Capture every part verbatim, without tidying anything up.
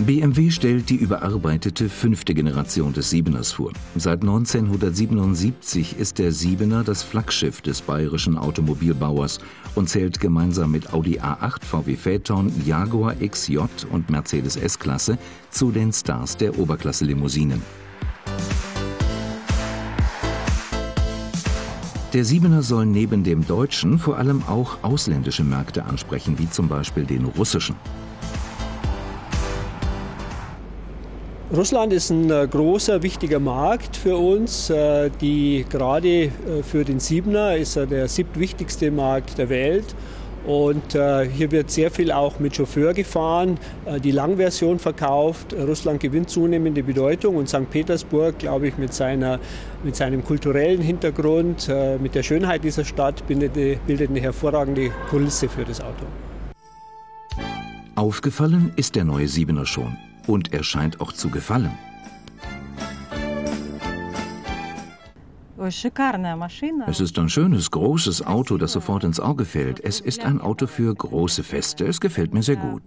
B M W stellt die überarbeitete fünfte Generation des Siebeners vor. Seit neunzehnhundertsiebenundsiebzig ist der Siebener das Flaggschiff des bayerischen Automobilbauers und zählt gemeinsam mit Audi A acht, V W Phaeton, Jaguar X J und Mercedes S-Klasse zu den Stars der Oberklasse-Limousinen. Der Siebener soll neben dem deutschen vor allem auch ausländische Märkte ansprechen, wie zum Beispiel den russischen. Russland ist ein großer, wichtiger Markt für uns. Die, gerade für den Siebener ist er der siebtwichtigste Markt der Welt. Und hier wird sehr viel auch mit Chauffeur gefahren, die Langversion verkauft. Russland gewinnt zunehmende Bedeutung und Sankt Petersburg, glaube ich, mit, seiner, mit seinem kulturellen Hintergrund, mit der Schönheit dieser Stadt, bildet, bildet eine hervorragende Kulisse für das Auto. Aufgefallen ist der neue Siebener schon. Und er scheint auch zu gefallen. Es ist ein schönes, großes Auto, das sofort ins Auge fällt. Es ist ein Auto für große Feste. Es gefällt mir sehr gut.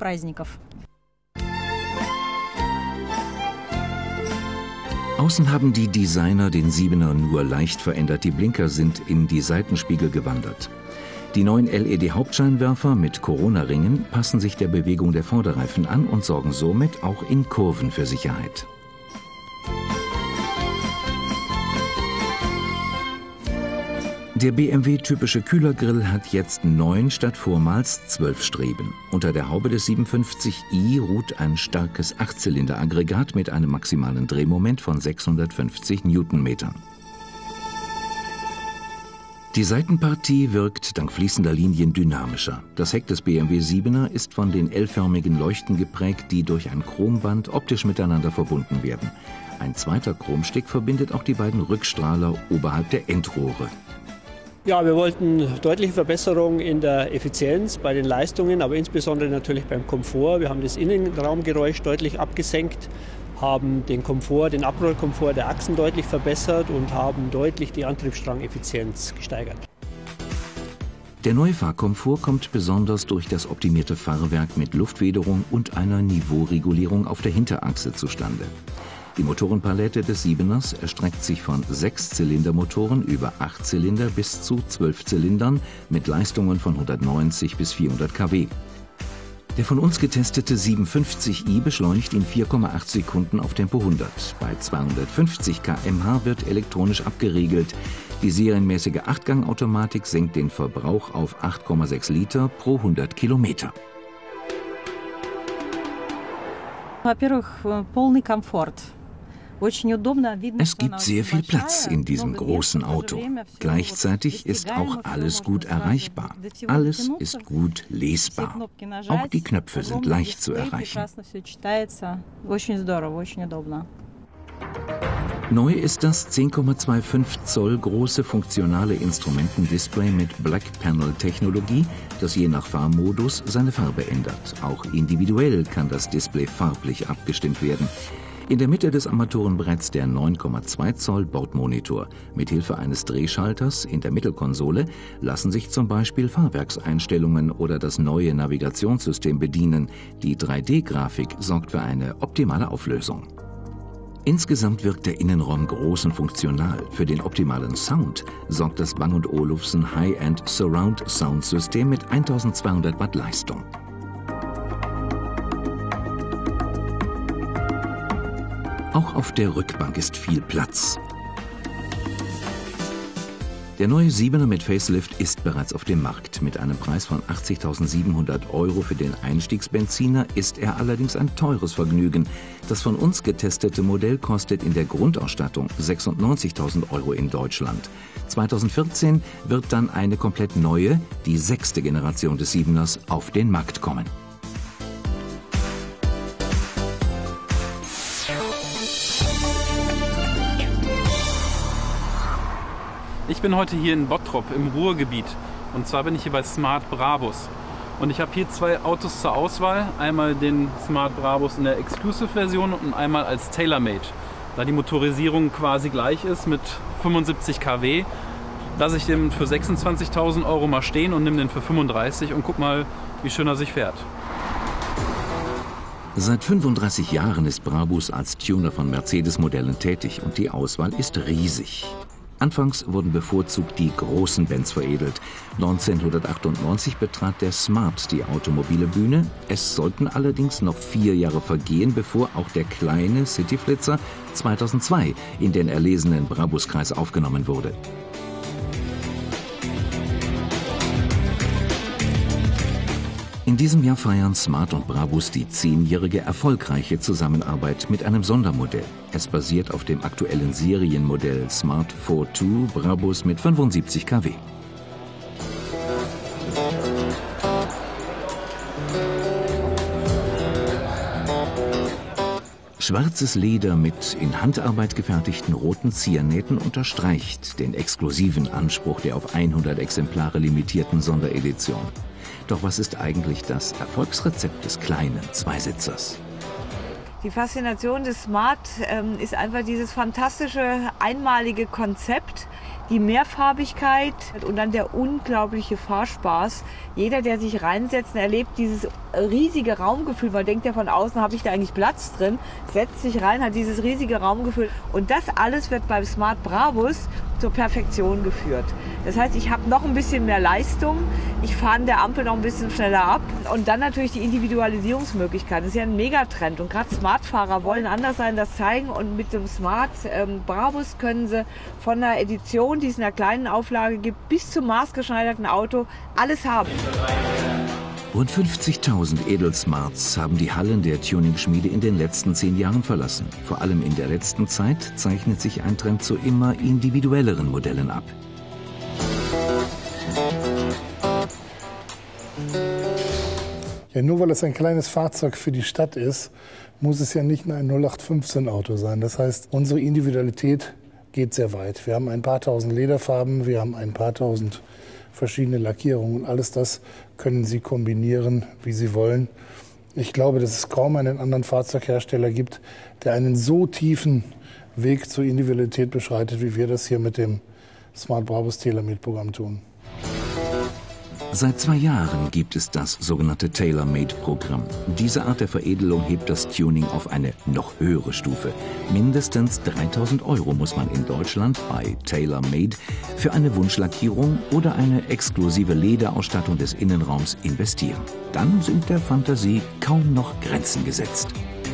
Außen haben die Designer den Siebener nur leicht verändert. Die Blinker sind in die Seitenspiegel gewandert. Die neuen L E D-Hauptscheinwerfer mit Corona-Ringen passen sich der Bewegung der Vorderreifen an und sorgen somit auch in Kurven für Sicherheit. Der B M W-typische Kühlergrill hat jetzt neun statt vormals zwölf Streben. Unter der Haube des siebenundfünfzig i ruht ein starkes Achtzylinder-Aggregat mit einem maximalen Drehmoment von sechshundertfünfzig Newtonmetern. Die Seitenpartie wirkt dank fließender Linien dynamischer. Das Heck des B M W Siebener ist von den L-förmigen Leuchten geprägt, die durch ein Chromband optisch miteinander verbunden werden. Ein zweiter Chromstick verbindet auch die beiden Rückstrahler oberhalb der Endrohre. Ja, wir wollten deutliche Verbesserungen in der Effizienz, bei den Leistungen, aber insbesondere natürlich beim Komfort. Wir haben das Innenraumgeräusch deutlich abgesenkt, haben den Komfort, den Abrollkomfort der Achsen deutlich verbessert und haben deutlich die Antriebsstrangeffizienz gesteigert. Der neue Fahrkomfort kommt besonders durch das optimierte Fahrwerk mit Luftfederung und einer Niveauregulierung auf der Hinterachse zustande. Die Motorenpalette des Siebeners erstreckt sich von Sechszylindermotoren über acht Zylinder bis zu zwölf Zylindern mit Leistungen von hundertneunzig bis vierhundert Kilowatt. Der von uns getestete siebenundfünfzig i beschleunigt in vier Komma acht Sekunden auf Tempo hundert. Bei zweihundertfünfzig Kilometer pro Stunde wird elektronisch abgeriegelt. Die serienmäßige Achtgang-Automatik senkt den Verbrauch auf acht Komma sechs Liter pro hundert Kilometer. Es gibt sehr viel Platz in diesem großen Auto. Gleichzeitig ist auch alles gut erreichbar. Alles ist gut lesbar. Auch die Knöpfe sind leicht zu erreichen. Neu ist das zehn Komma fünfundzwanzig Zoll große funktionale Instrumentendisplay mit Black Panel Technologie, das je nach Fahrmodus seine Farbe ändert. Auch individuell kann das Display farblich abgestimmt werden. In der Mitte des Armaturenbretts der neun Komma zwei Zoll Bordmonitor. Mithilfe eines Drehschalters in der Mittelkonsole lassen sich zum Beispiel Fahrwerkseinstellungen oder das neue Navigationssystem bedienen. Die drei D-Grafik sorgt für eine optimale Auflösung. Insgesamt wirkt der Innenraum groß und funktional. Für den optimalen Sound sorgt das Bang und Olufsen High-End Surround Sound System mit eintausendzweihundert Watt Leistung. Auch auf der Rückbank ist viel Platz. Der neue Siebener mit Facelift ist bereits auf dem Markt. Mit einem Preis von achtzigtausendsiebenhundert Euro für den Einstiegsbenziner ist er allerdings ein teures Vergnügen. Das von uns getestete Modell kostet in der Grundausstattung sechsundneunzigtausend Euro in Deutschland. zweitausendvierzehn wird dann eine komplett neue, die sechste Generation des Siebeners, auf den Markt kommen. Ich bin heute hier in Bottrop im Ruhrgebiet und zwar bin ich hier bei Smart Brabus und ich habe hier zwei Autos zur Auswahl, einmal den Smart Brabus in der Exclusive-Version und einmal als Tailor-Made. Da die Motorisierung quasi gleich ist mit fünfundsiebzig Kilowatt, lasse ich den für sechsundzwanzigtausend Euro mal stehen und nehme den für fünfunddreißig und guck mal, wie schön er sich fährt. Seit fünfunddreißig Jahren ist Brabus als Tuner von Mercedes-Modellen tätig und die Auswahl ist riesig. Anfangs wurden bevorzugt die großen Benz veredelt. neunzehnhundertachtundneunzig betrat der Smart die automobile Bühne. Es sollten allerdings noch vier Jahre vergehen, bevor auch der kleine Cityflitzer zweitausendzwei in den erlesenen Brabus-Kreis aufgenommen wurde. In diesem Jahr feiern Smart und Brabus die zehnjährige erfolgreiche Zusammenarbeit mit einem Sondermodell. Es basiert auf dem aktuellen Serienmodell Smart vier zwei Brabus mit fünfundsiebzig Kilowatt. Schwarzes Leder mit in Handarbeit gefertigten roten Ziernähten unterstreicht den exklusiven Anspruch der auf hundert Exemplare limitierten Sonderedition. Doch was ist eigentlich das Erfolgsrezept des kleinen Zweisitzers? Die Faszination des Smart ähm, ist einfach dieses fantastische, einmalige Konzept, die Mehrfarbigkeit und dann der unglaubliche Fahrspaß. Jeder, der sich reinsetzt, erlebt dieses riesige Raumgefühl. Man denkt ja von außen, habe ich da eigentlich Platz drin? Setzt sich rein, hat dieses riesige Raumgefühl. Und das alles wird beim Smart Brabus zur Perfektion geführt. Das heißt, ich habe noch ein bisschen mehr Leistung, ich fahre an der Ampel noch ein bisschen schneller ab und dann natürlich die Individualisierungsmöglichkeiten. Das ist ja ein Megatrend und gerade Smartfahrer wollen anders sein, das zeigen und mit dem Smart ähm, Brabus können sie von der Edition, die es in einer kleinen Auflage gibt, bis zum maßgeschneiderten Auto alles haben. Rund fünfzigtausend Edelsmarts haben die Hallen der Tuning-Schmiede in den letzten zehn Jahren verlassen. Vor allem in der letzten Zeit zeichnet sich ein Trend zu immer individuelleren Modellen ab. Ja, nur weil es ein kleines Fahrzeug für die Stadt ist, muss es ja nicht nur ein null acht fünfzehn Auto sein. Das heißt, unsere Individualität geht sehr weit. Wir haben ein paar tausend Lederfarben, wir haben ein paar tausend verschiedene Lackierungen. Alles das können Sie kombinieren, wie Sie wollen. Ich glaube, dass es kaum einen anderen Fahrzeughersteller gibt, der einen so tiefen Weg zur Individualität beschreitet, wie wir das hier mit dem Smart Brabus Tailor-Made-Programm tun. Seit zwei Jahren gibt es das sogenannte Tailor-Made-Programm. Diese Art der Veredelung hebt das Tuning auf eine noch höhere Stufe. Mindestens dreitausend Euro muss man in Deutschland bei Tailor-Made für eine Wunschlackierung oder eine exklusive Lederausstattung des Innenraums investieren. Dann sind der Fantasie kaum noch Grenzen gesetzt.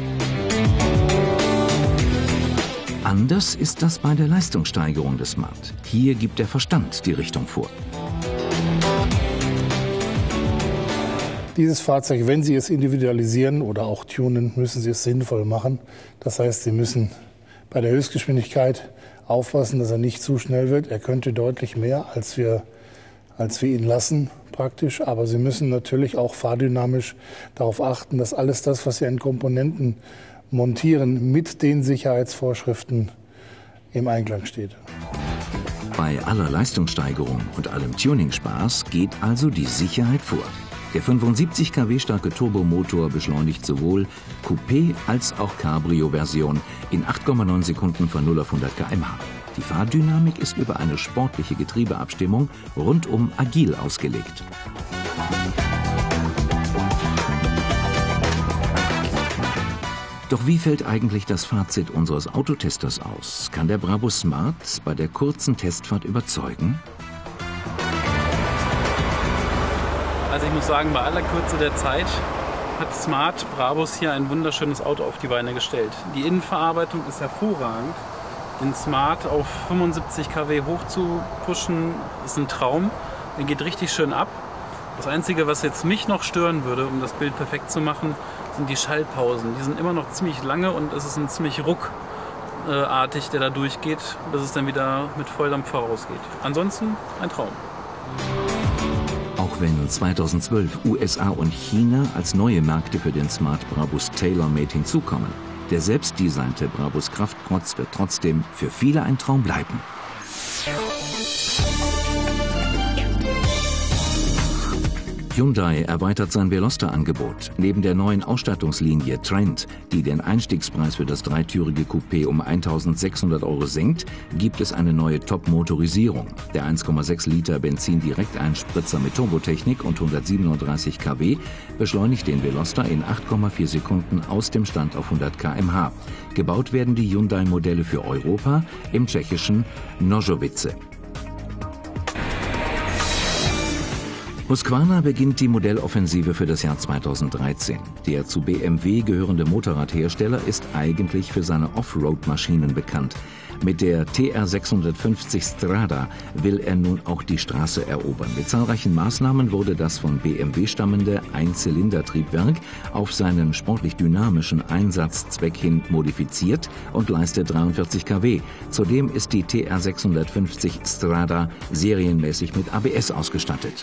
Anders ist das bei der Leistungssteigerung des Smart. Hier gibt der Verstand die Richtung vor. Dieses Fahrzeug, wenn Sie es individualisieren oder auch tunen, müssen Sie es sinnvoll machen. Das heißt, Sie müssen bei der Höchstgeschwindigkeit aufpassen, dass er nicht zu schnell wird. Er könnte deutlich mehr, als wir, als wir ihn lassen, praktisch. Aber Sie müssen natürlich auch fahrdynamisch darauf achten, dass alles das, was Sie an Komponenten montieren, mit den Sicherheitsvorschriften im Einklang steht. Bei aller Leistungssteigerung und allem Tuningspaß geht also die Sicherheit vor. Der fünfundsiebzig Kilowatt starke Turbomotor beschleunigt sowohl Coupé als auch Cabrio-Version in acht Komma neun Sekunden von null auf hundert Kilometer pro Stunde. Die Fahrdynamik ist über eine sportliche Getriebeabstimmung rundum agil ausgelegt. Doch wie fällt eigentlich das Fazit unseres Autotesters aus? Kann der Brabus Smart bei der kurzen Testfahrt überzeugen? Also ich muss sagen, bei aller Kürze der Zeit hat Smart Brabus hier ein wunderschönes Auto auf die Beine gestellt. Die Innenverarbeitung ist hervorragend. Den Smart auf fünfundsiebzig Kilowatt hoch zu pushen, ist ein Traum. Der geht richtig schön ab. Das Einzige, was jetzt mich noch stören würde, um das Bild perfekt zu machen, sind die Schaltpausen. Die sind immer noch ziemlich lange und es ist ein ziemlich ruckartig, der da durchgeht, bis es dann wieder mit Volldampf vorausgeht. Ansonsten ein Traum. Auch wenn zweitausendzwölf U S A und China als neue Märkte für den Smart Brabus Tailor-Made hinzukommen, der selbstdesignte Brabus Kraftprotz wird trotzdem für viele ein Traum bleiben. Hyundai erweitert sein Veloster-Angebot. Neben der neuen Ausstattungslinie Trend, die den Einstiegspreis für das dreitürige Coupé um eintausendsechshundert Euro senkt, gibt es eine neue Top-Motorisierung. Der eins Komma sechs Liter Benzin-Direkteinspritzer mit Turbotechnik und hundertsiebenunddreißig Kilowatt beschleunigt den Veloster in acht Komma vier Sekunden aus dem Stand auf hundert Kilometer pro Stunde. Gebaut werden die Hyundai-Modelle für Europa im tschechischen Nožovice. Husqvarna beginnt die Modelloffensive für das Jahr zweitausenddreizehn. Der zu B M W gehörende Motorradhersteller ist eigentlich für seine Offroad-Maschinen bekannt. Mit der T R sechshundertfünfzig Strada will er nun auch die Straße erobern. Mit zahlreichen Maßnahmen wurde das von B M W stammende Einzylindertriebwerk auf seinen sportlich dynamischen Einsatzzweck hin modifiziert und leistet dreiundvierzig Kilowatt. Zudem ist die T R sechshundertfünfzig Strada serienmäßig mit A B S ausgestattet.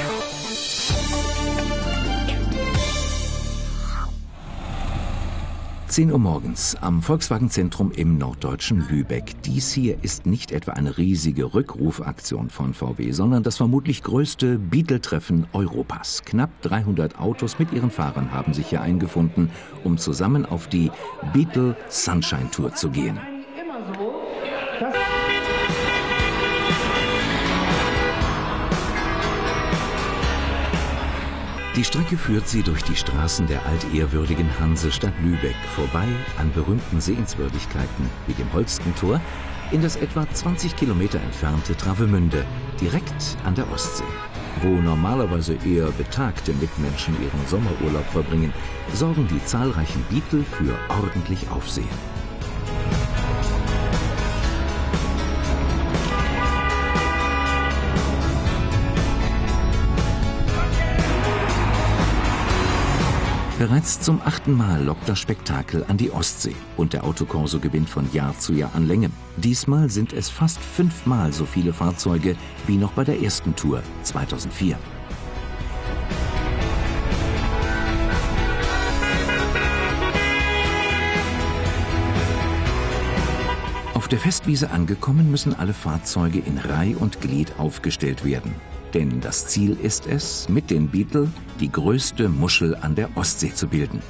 zehn Uhr morgens am Volkswagen-Zentrum im norddeutschen Lübeck. Dies hier ist nicht etwa eine riesige Rückrufaktion von V W, sondern das vermutlich größte Beetle-Treffen Europas. Knapp dreihundert Autos mit ihren Fahrern haben sich hier eingefunden, um zusammen auf die Beetle Sunshine Tour zu gehen. Die Strecke führt sie durch die Straßen der altehrwürdigen Hansestadt Lübeck, vorbei an berühmten Sehenswürdigkeiten wie dem Holstentor, in das etwa zwanzig Kilometer entfernte Travemünde, direkt an der Ostsee. Wo normalerweise eher betagte Mitmenschen ihren Sommerurlaub verbringen, sorgen die zahlreichen Beetle für ordentlich Aufsehen. Bereits zum achten Mal lockt das Spektakel an die Ostsee und der Autokorso gewinnt von Jahr zu Jahr an Länge. Diesmal sind es fast fünfmal so viele Fahrzeuge wie noch bei der ersten Tour zweitausendvier. Auf der Festwiese angekommen, müssen alle Fahrzeuge in Reih und Glied aufgestellt werden. Denn das Ziel ist es, mit den Beetle die größte Muschel an der Ostsee zu bilden.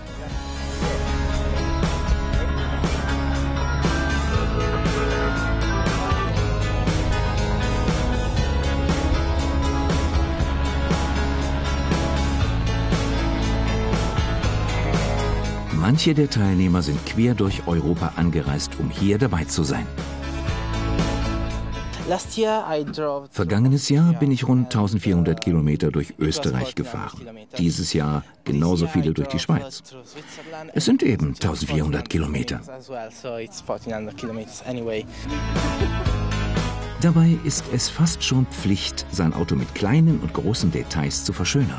Manche der Teilnehmer sind quer durch Europa angereist, um hier dabei zu sein. Vergangenes Jahr bin ich rund eintausendvierhundert Kilometer durch Österreich gefahren. Dieses Jahr genauso viele durch die Schweiz. Es sind eben eintausendvierhundert Kilometer. Dabei ist es fast schon Pflicht, sein Auto mit kleinen und großen Details zu verschönern.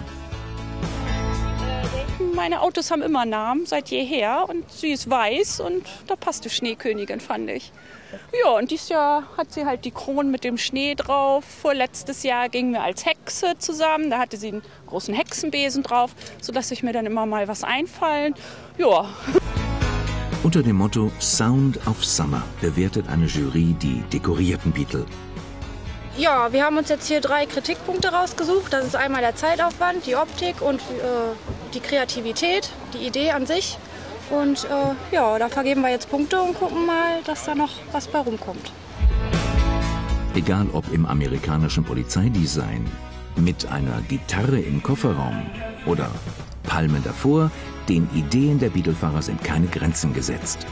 Meine Autos haben immer Namen, seit jeher, und sie ist weiß und da passt die Schneekönigin, fand ich. Ja, und dieses Jahr hat sie halt die Kronen mit dem Schnee drauf. Vorletztes Jahr gingen wir als Hexe zusammen, da hatte sie einen großen Hexenbesen drauf, sodass ich mir dann immer mal was einfallen. Ja. Unter dem Motto Sound of Summer bewertet eine Jury die dekorierten Beetle. Ja, wir haben uns jetzt hier drei Kritikpunkte rausgesucht. Das ist einmal der Zeitaufwand, die Optik und äh, die Kreativität, die Idee an sich. Und äh, ja, da vergeben wir jetzt Punkte und gucken mal, dass da noch was bei rumkommt. Egal ob im amerikanischen Polizeidesign, mit einer Gitarre im Kofferraum oder Palmen davor, den Ideen der Beetle-Fahrer sind keine Grenzen gesetzt.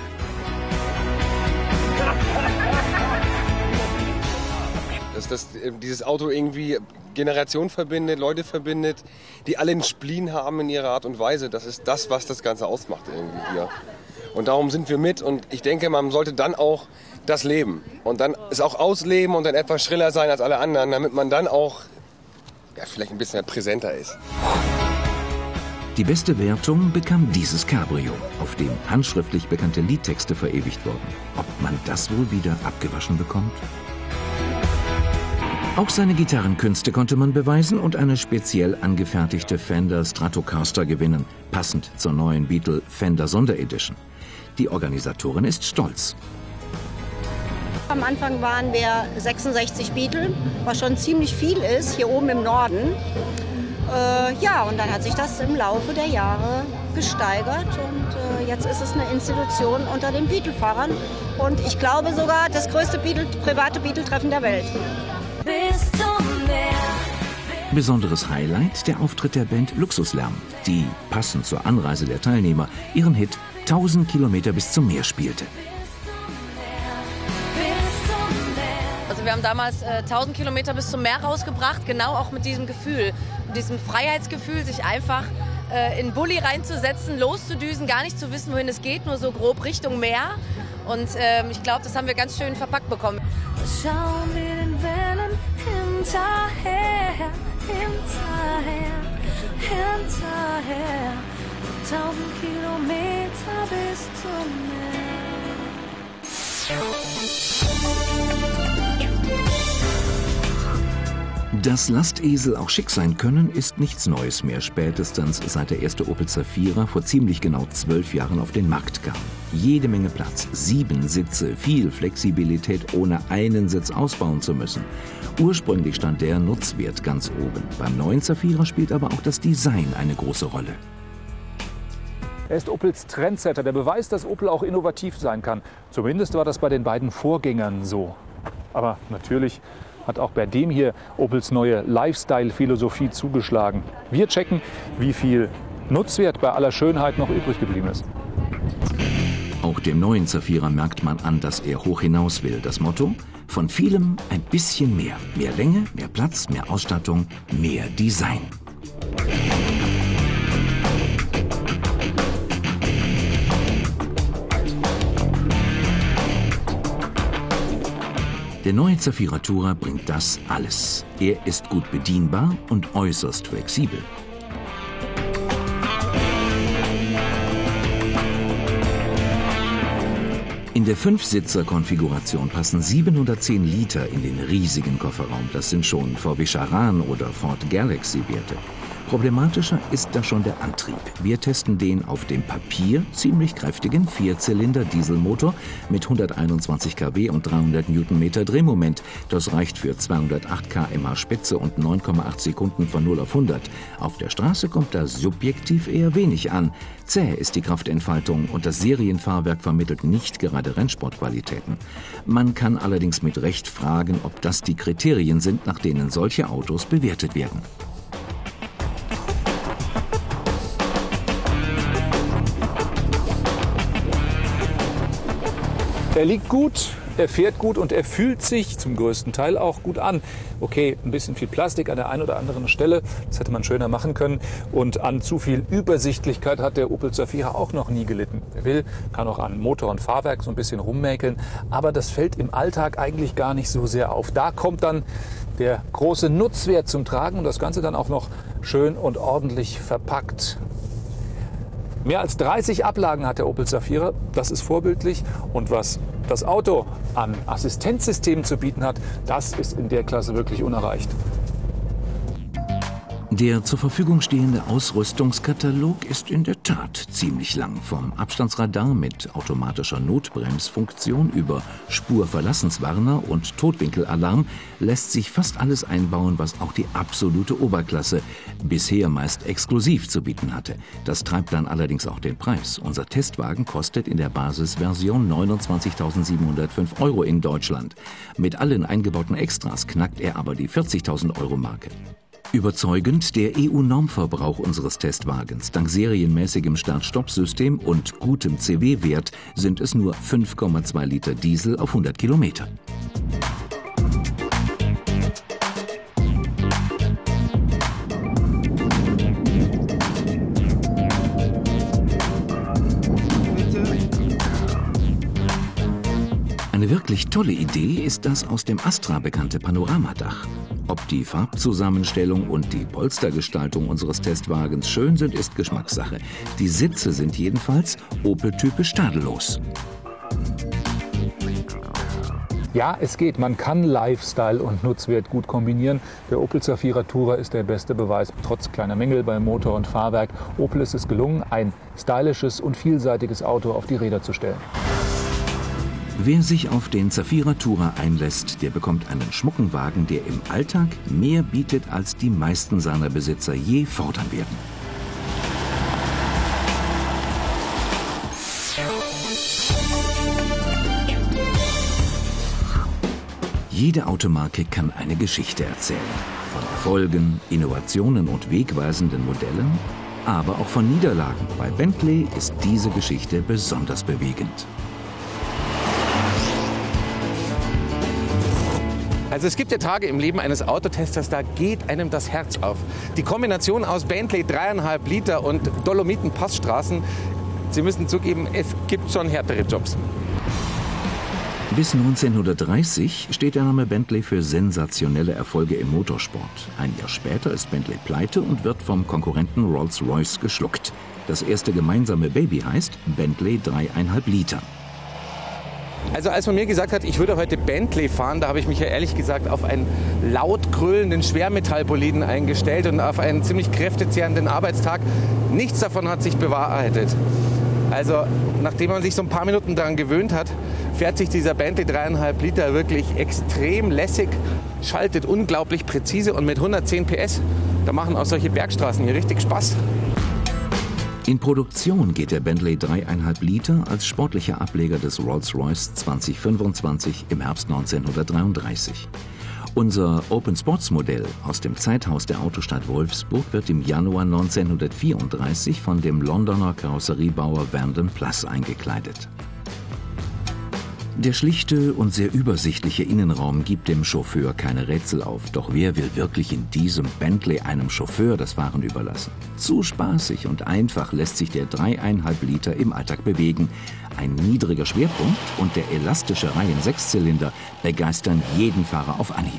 Dass das, dieses Auto irgendwie Generationen verbindet, Leute verbindet, die alle einen Spleen haben in ihrer Art und Weise. Das ist das, was das Ganze ausmacht irgendwie hier. Und darum sind wir mit und ich denke, man sollte dann auch das leben. Und dann es auch ausleben und dann etwas schriller sein als alle anderen, damit man dann auch ja, vielleicht ein bisschen präsenter ist. Die beste Wertung bekam dieses Cabrio, auf dem handschriftlich bekannte Liedtexte verewigt wurden. Ob man das wohl wieder abgewaschen bekommt? Auch seine Gitarrenkünste konnte man beweisen und eine speziell angefertigte Fender Stratocaster gewinnen, passend zur neuen Beetle Fender Sonderedition. Die Organisatorin ist stolz. Am Anfang waren wir sechsundsechzig Beetle, was schon ziemlich viel ist, hier oben im Norden. Äh, ja, und dann hat sich das im Laufe der Jahre gesteigert und äh, jetzt ist es eine Institution unter den Beatle-Fahrern und ich glaube sogar das größte Beatle, private Beatle-Treffen der Welt. Bis zum Meer. Besonderes Highlight der Auftritt der Band Luxuslärm, die, passend zur Anreise der Teilnehmer, ihren Hit tausend Kilometer bis zum Meer spielte. Also wir haben damals äh, tausend Kilometer bis zum Meer rausgebracht, genau auch mit diesem Gefühl, mit diesem Freiheitsgefühl, sich einfach äh, in den Bulli reinzusetzen, loszudüsen, gar nicht zu wissen, wohin es geht, nur so grob Richtung Meer. Und äh, ich glaube, das haben wir ganz schön verpackt bekommen. Schauen wir den Wellen hinterher, hinterher, hinterher. Tausend Kilometer bis zum Meer. Dass Lastesel auch schick sein können, ist nichts Neues mehr, spätestens seit der erste Opel Zafira vor ziemlich genau zwölf Jahren auf den Markt kam. Jede Menge Platz, sieben Sitze, viel Flexibilität, ohne einen Sitz ausbauen zu müssen. Ursprünglich stand der Nutzwert ganz oben. Beim neuen Zafira spielt aber auch das Design eine große Rolle. Er ist Opels Trendsetter, der Beweis, dass Opel auch innovativ sein kann. Zumindest war das bei den beiden Vorgängern so. Aber natürlich hat auch bei dem hier Opels neue Lifestyle-Philosophie zugeschlagen. Wir checken, wie viel Nutzwert bei aller Schönheit noch übrig geblieben ist. Auch dem neuen Zafira merkt man an, dass er hoch hinaus will. Das Motto? Von vielem ein bisschen mehr. Mehr Länge, mehr Platz, mehr Ausstattung, mehr Design. Der neue Zafira Tourer bringt das alles. Er ist gut bedienbar und äußerst flexibel. In der Fünfsitzer-Konfiguration passen siebenhundertzehn Liter in den riesigen Kofferraum. Das sind schon V W Charan oder Ford Galaxy-Werte. Problematischer ist da schon der Antrieb. Wir testen den auf dem Papier ziemlich kräftigen Vierzylinder-Dieselmotor mit hunderteinundzwanzig Kilowatt und dreihundert Newtonmeter Drehmoment. Das reicht für zweihundertacht Kilometer pro Stunde Spitze und neun Komma acht Sekunden von null auf hundert. Auf der Straße kommt das subjektiv eher wenig an. Zäh ist die Kraftentfaltung und das Serienfahrwerk vermittelt nicht gerade Rennsportqualitäten. Man kann allerdings mit Recht fragen, ob das die Kriterien sind, nach denen solche Autos bewertet werden. Er liegt gut, er fährt gut und er fühlt sich zum größten Teil auch gut an. Okay, ein bisschen viel Plastik an der einen oder anderen Stelle, das hätte man schöner machen können. Und an zu viel Übersichtlichkeit hat der Opel Zafira auch noch nie gelitten. Wer will, kann auch an Motor und Fahrwerk so ein bisschen rummäkeln. Aber das fällt im Alltag eigentlich gar nicht so sehr auf. Da kommt dann der große Nutzwert zum Tragen und das Ganze dann auch noch schön und ordentlich verpackt. Mehr als dreißig Ablagen hat der Opel Zafira, das ist vorbildlich. Und was das Auto an Assistenzsystemen zu bieten hat, das ist in der Klasse wirklich unerreicht. Der zur Verfügung stehende Ausrüstungskatalog ist in der Tat ziemlich lang. Vom Abstandsradar mit automatischer Notbremsfunktion über Spurverlassenswarner und Totwinkelalarm lässt sich fast alles einbauen, was auch die absolute Oberklasse bisher meist exklusiv zu bieten hatte. Das treibt dann allerdings auch den Preis. Unser Testwagen kostet in der Basisversion neunundzwanzigtausendsiebenhundertfünf Euro in Deutschland. Mit allen eingebauten Extras knackt er aber die vierzigtausend Euro Marke. Überzeugend der E U-Normverbrauch unseres Testwagens. Dank serienmäßigem Start-Stopp-System und gutem C W-Wert sind es nur fünf Komma zwei Liter Diesel auf hundert Kilometer. Eine wirklich tolle Idee ist das aus dem Astra bekannte Panoramadach. Ob die Farbzusammenstellung und die Polstergestaltung unseres Testwagens schön sind, ist Geschmackssache. Die Sitze sind jedenfalls Opel-typisch tadellos. Ja, es geht. Man kann Lifestyle und Nutzwert gut kombinieren. Der Opel Zafira Tourer ist der beste Beweis. Trotz kleiner Mängel bei Motor und Fahrwerk. Opel ist es gelungen, ein stylisches und vielseitiges Auto auf die Räder zu stellen. Wer sich auf den Zafira Tourer einlässt, der bekommt einen schmucken Wagen, der im Alltag mehr bietet, als die meisten seiner Besitzer je fordern werden. Jede Automarke kann eine Geschichte erzählen. Von Erfolgen, Innovationen und wegweisenden Modellen, aber auch von Niederlagen. Bei Bentley ist diese Geschichte besonders bewegend. Also es gibt ja Tage im Leben eines Autotesters, da geht einem das Herz auf. Die Kombination aus Bentley dreieinhalb Liter und Dolomiten-Passstraßen, Sie müssen zugeben, es gibt schon härtere Jobs. Bis neunzehnhundertdreißig steht der Name Bentley für sensationelle Erfolge im Motorsport. Ein Jahr später ist Bentley pleite und wird vom Konkurrenten Rolls-Royce geschluckt. Das erste gemeinsame Baby heißt Bentley dreieinhalb Liter. Also als man mir gesagt hat, ich würde heute Bentley fahren, da habe ich mich ja ehrlich gesagt auf einen laut gröhlenden Schwermetallboliden eingestellt und auf einen ziemlich kräftezehrenden Arbeitstag. Nichts davon hat sich bewahrheitet. Also nachdem man sich so ein paar Minuten daran gewöhnt hat, fährt sich dieser Bentley dreieinhalb Liter wirklich extrem lässig, schaltet unglaublich präzise und mit hundertzehn P S, da machen auch solche Bergstraßen hier richtig Spaß. In Produktion geht der Bentley dreieinhalb Liter als sportlicher Ableger des Rolls-Royce zwanzig fünfundzwanzig im Herbst neunzehnhundertdreiunddreißig. Unser Open Sports Modell aus dem Zeithaus der Autostadt Wolfsburg wird im Januar neunzehnhundertvierunddreißig von dem Londoner Karosseriebauer Vanden Plas eingekleidet. Der schlichte und sehr übersichtliche Innenraum gibt dem Chauffeur keine Rätsel auf. Doch wer will wirklich in diesem Bentley einem Chauffeur das Fahren überlassen? Zu spaßig und einfach lässt sich der dreieinhalb Liter im Alltag bewegen. Ein niedriger Schwerpunkt und der elastische Reihen-Sechszylinder begeistern jeden Fahrer auf Anhieb.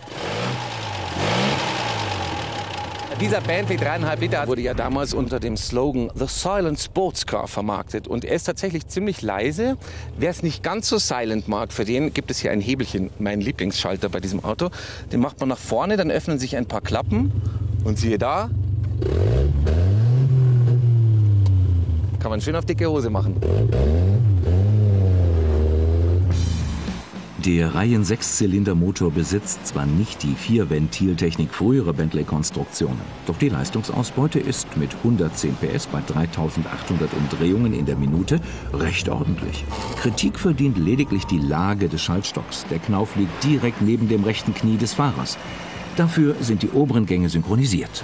Dieser Bentley dreieinhalb Liter wurde ja damals unter dem Slogan The Silent Sports Car vermarktet. Und er ist tatsächlich ziemlich leise. Wer es nicht ganz so silent mag, für den gibt es hier ein Hebelchen, mein Lieblingsschalter bei diesem Auto. Den macht man nach vorne, dann öffnen sich ein paar Klappen. Und siehe da, kann man schön auf dicke Hose machen. Der Reihen-Sechszylinder-Motor besitzt zwar nicht die Vier-Ventil-Technik früherer Bentley-Konstruktionen, doch die Leistungsausbeute ist mit hundertzehn P S bei dreitausendachthundert Umdrehungen in der Minute recht ordentlich. Kritik verdient lediglich die Lage des Schaltstocks. Der Knauf liegt direkt neben dem rechten Knie des Fahrers. Dafür sind die oberen Gänge synchronisiert.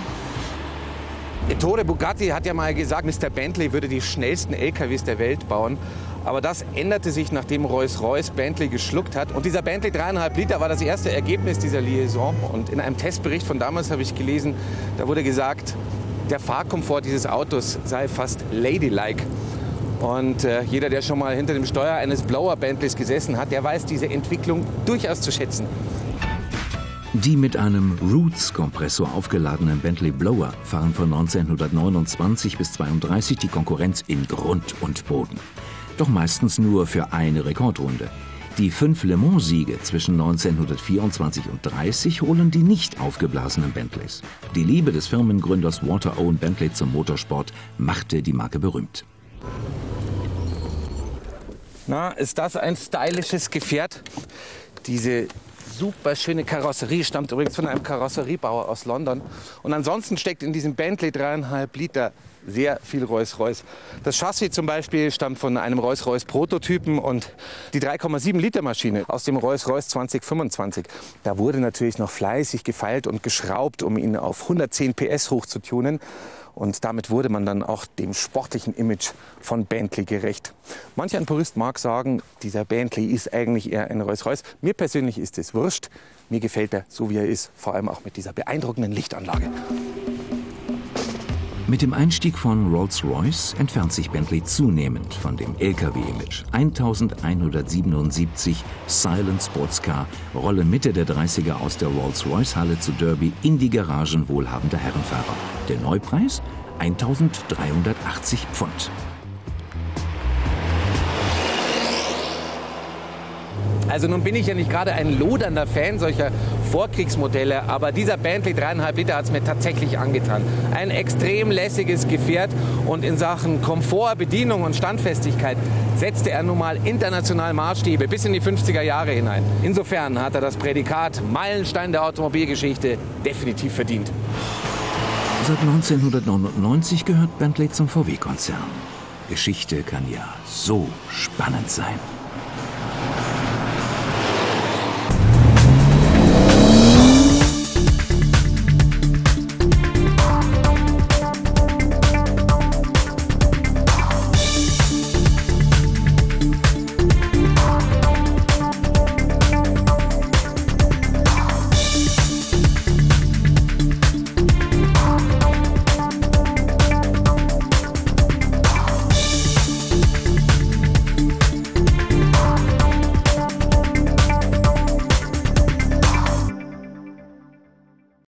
Ettore Bugatti hat ja mal gesagt, Mister Bentley würde die schnellsten L K Ws der Welt bauen. Aber das änderte sich, nachdem Rolls-Royce Bentley geschluckt hat. Und dieser Bentley dreieinhalb Liter war das erste Ergebnis dieser Liaison. Und in einem Testbericht von damals habe ich gelesen, da wurde gesagt, der Fahrkomfort dieses Autos sei fast ladylike. Und äh, jeder, der schon mal hinter dem Steuer eines Blower Bentleys gesessen hat, der weiß diese Entwicklung durchaus zu schätzen. Die mit einem Roots-Kompressor aufgeladenen Bentley Blower fahren von neunzehnhundertneunundzwanzig bis zweiunddreißig die Konkurrenz in Grund und Boden. Doch meistens nur für eine Rekordrunde. Die fünf Le Mans-Siege zwischen neunzehnhundertvierundzwanzig und dreißig holen die nicht aufgeblasenen Bentleys. Die Liebe des Firmengründers Walter Owen Bentley zum Motorsport machte die Marke berühmt. Na, ist das ein stylisches Gefährt? Diese super schöne Karosserie stammt übrigens von einem Karosseriebauer aus London. Und ansonsten steckt in diesem Bentley dreieinhalb Liter sehr viel Rolls-Royce. Das Chassis zum Beispiel stammt von einem Rolls-Royce Prototypen und die drei Komma sieben Liter Maschine aus dem Rolls-Royce zwanzig fünfundzwanzig. Da wurde natürlich noch fleißig gefeilt und geschraubt, um ihn auf hundertzehn P S hochzutunen. Und damit wurde man dann auch dem sportlichen Image von Bentley gerecht. Manch ein Purist mag sagen, dieser Bentley ist eigentlich eher ein Rolls-Royce. Mir persönlich ist es wurscht. Mir gefällt er so, wie er ist. Vor allem auch mit dieser beeindruckenden Lichtanlage. Mit dem Einstieg von Rolls-Royce entfernt sich Bentley zunehmend von dem L K W-Image. eintausendeinhundertsiebenundsiebzig Silent Sports Car rollen Mitte der dreißiger aus der Rolls-Royce-Halle zu Derby in die Garagen wohlhabender Herrenfahrer. Der Neupreis? eintausenddreihundertachtzig Pfund. Also nun bin ich ja nicht gerade ein lodernder Fan solcher Vorkriegsmodelle, aber dieser Bentley drei Komma fünf Liter hat es mir tatsächlich angetan. Ein extrem lässiges Gefährt und in Sachen Komfort, Bedienung und Standfestigkeit setzte er nun mal international Maßstäbe bis in die fünfziger Jahre hinein. Insofern hat er das Prädikat Meilenstein der Automobilgeschichte definitiv verdient. Seit neunzehnhundertneunundneunzig gehört Bentley zum V W-Konzern. Geschichte kann ja so spannend sein.